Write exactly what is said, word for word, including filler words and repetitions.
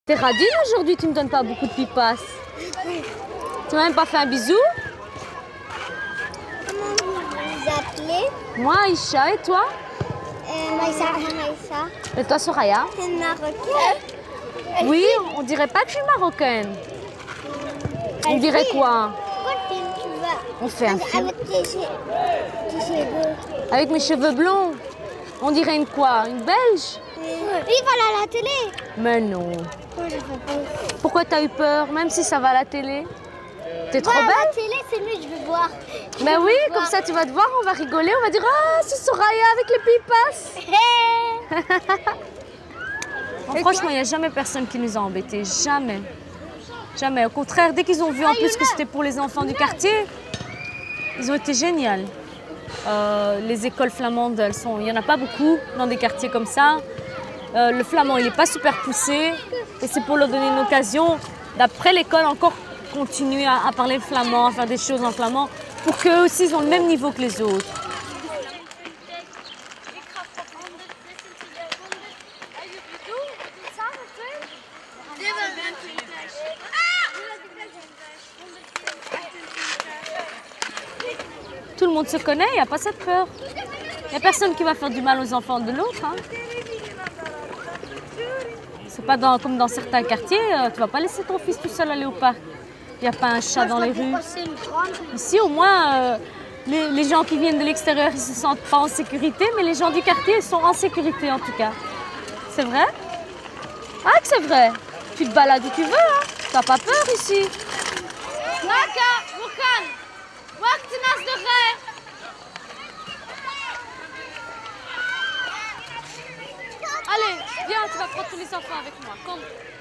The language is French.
T'es radine aujourd'hui, tu me donnes pas beaucoup de pipasses. Tu m'as même pas fait un bisou? Comment vous vous appelez? Moi, Aïcha, et toi? euh, Maïssa. Maïssa. Et toi, Soraya? C'est une Marocaine. Oui, on dirait pas que je suis marocaine. On dirait quoi? Pourquoi tu, tu vas On fait un film. avec tes, che- tes cheveux? Avec mes cheveux blonds. On dirait une quoi? Une Belge? Il va aller à la télé. Mais non. Moi, je fais pas. Pourquoi t'as eu peur, même si ça va à la télé? T'es trop Ouais, à la belle? télé, c'est mieux, je veux voir. Je Mais veux oui, voir. comme ça tu vas te voir, on va rigoler, on va dire ah c'est Soraya avec les pipasses. Bon, franchement, il n'y a jamais personne qui nous a embêtés, jamais. Jamais. Au contraire, dès qu'ils ont vu en plus que c'était pour les enfants du quartier, ils ont été géniaux. Euh, les écoles flamandes, elles sont, il n'y en a pas beaucoup dans des quartiers comme ça. Euh, le flamand, il n'est pas super poussé. Et c'est pour leur donner une occasion, d'après l'école, encore continuer à, à parler le flamand, à faire des choses en flamand, pour qu'eux aussi, ils ont le même niveau que les autres. Tout le monde se connaît, il n'y a pas cette peur. Il n'y a personne qui va faire du mal aux enfants de l'autre. Hein. C'est pas dans, comme dans certains quartiers, euh, tu vas pas laisser ton fils tout seul aller au parc. Il n'y a pas un chat dans les rues. Ici, au moins, euh, les, les gens qui viennent de l'extérieur, ils se sentent pas en sécurité, mais les gens du quartier, ils sont en sécurité en tout cas. C'est vrai? Ah, que c'est vrai. Tu te balades où tu veux, hein. T'as pas peur ici. Allez, viens, tu vas prendre tous les enfants avec moi. Comme...